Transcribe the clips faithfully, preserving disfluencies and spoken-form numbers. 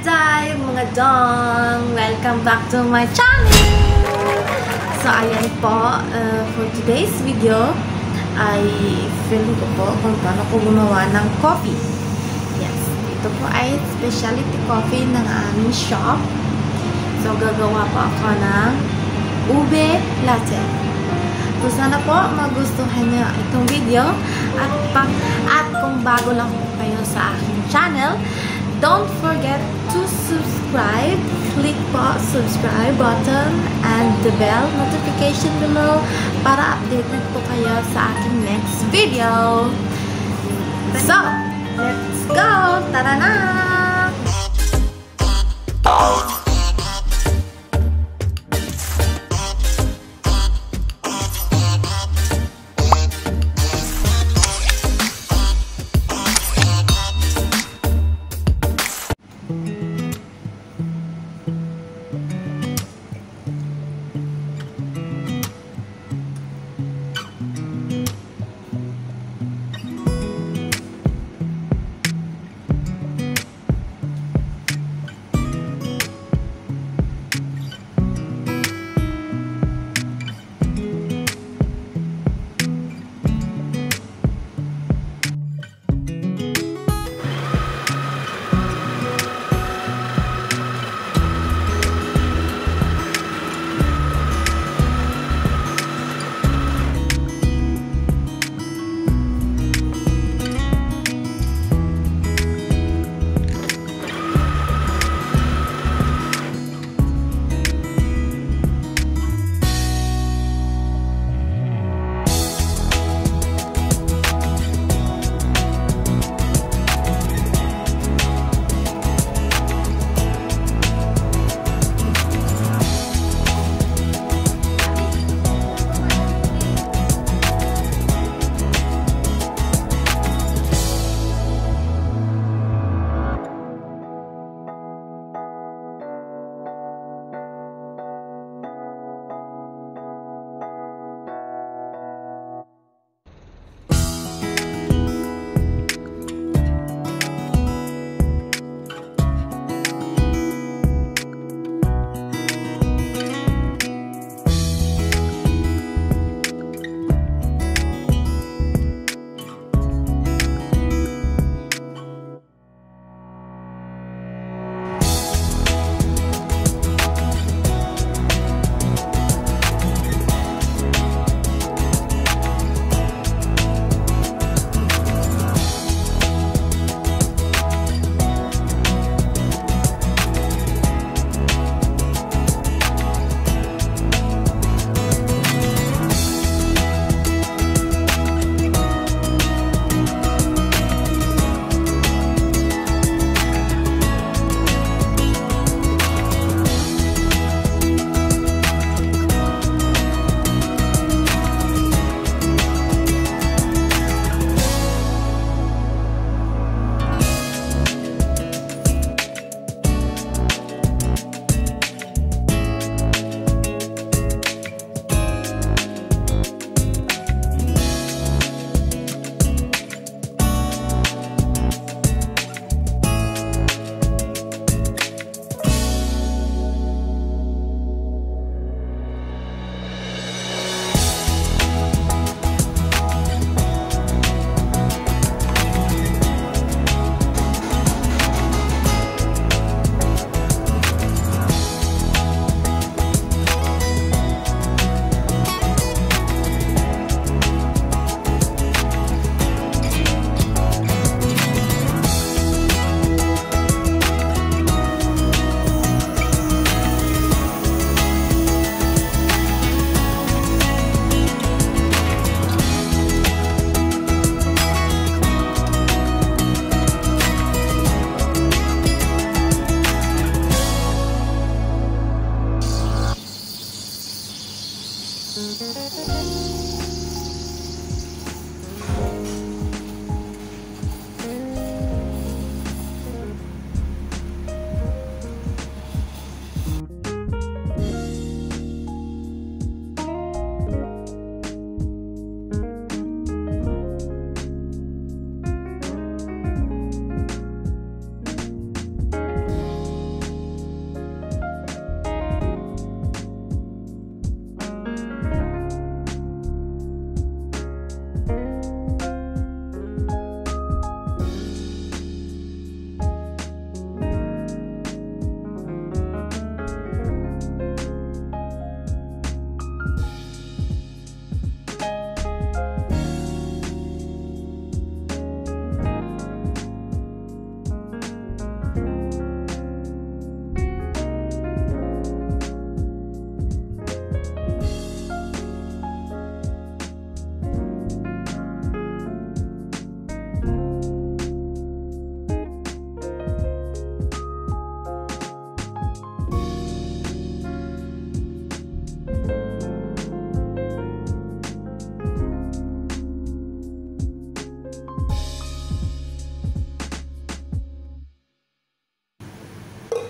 day, mga dong! Welcome back to my channel! So, ayan po, uh, for today's video, ay film ko po kung paano ko gumawa ng coffee. Yes, ito po ay specialty coffee ng aming shop. So, gagawa po ako ng ube latte. So, sana po magustuhan niyo itong video. At, pang, at kung bago lang po kayo sa aking channel, don't forget to subscribe. Click po subscribe button and the bell notification below para updated po kayo sa aking next video. So, let's go! Tara na!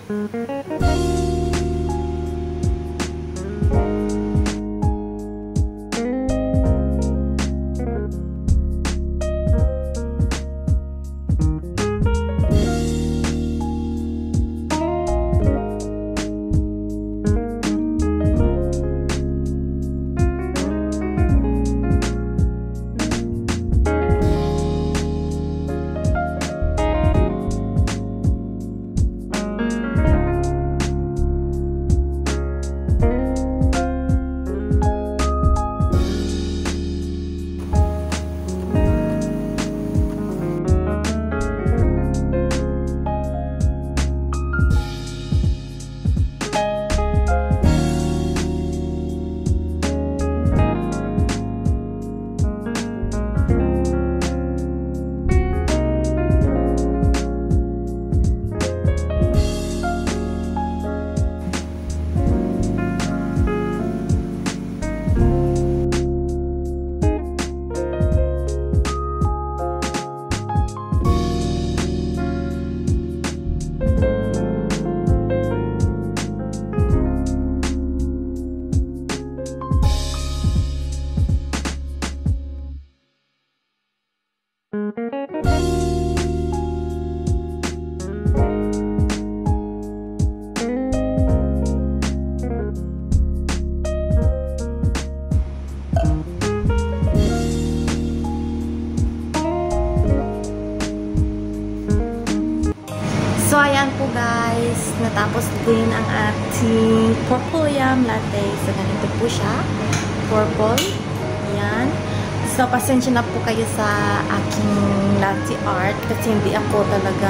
So, ayan po guys, natapos din ang ating purple yam latte. So, ganito po siya. Purple. Ayan. So, pasensya na po kayo sa aking latte art kasi hindi ako talaga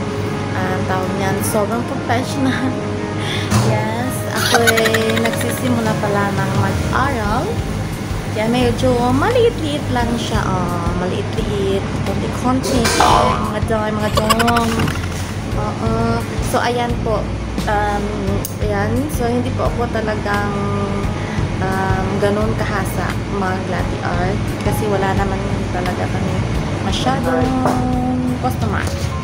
uh, tawag niyan, sobrang professional. Yes. Ako ay nagsisimula pala ng mag-aral. Kaya medyo maliit-liit lang siya. Oh, maliit-liit. Konti-konti. Mga dong, mga dong. Oo. So, ayan po. Um, ayan. So, hindi po ako talagang um, ganun kahasa mag-latte art. Kasi wala naman talaga kami masyadong customer.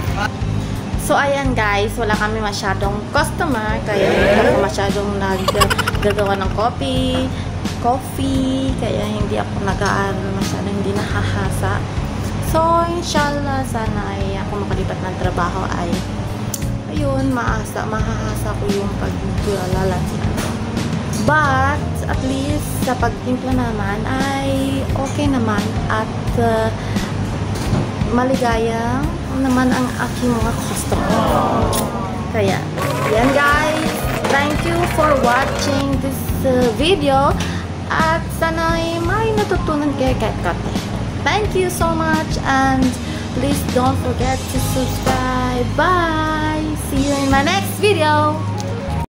So, ayan guys. Wala kami masyadong customer. Kaya hindi ako masyadong naggagawa ng coffee. Coffee. Kaya hindi ako nag-aaral masyadong, hindi nahahasa. So, inshallah, sana ay ako makalipat ng trabaho ay ayun, maasa, mahahasa ko yung pag-latte. But, at least, sa pagtimpla naman ay okay naman at uh, maligaya naman ang aking mga customer. Kaya, yan guys. Thank you for watching this uh, video at sana ay may natutunan kayo kahit kate. Thank you so much and please don't forget to subscribe. Bye! See you in my next video.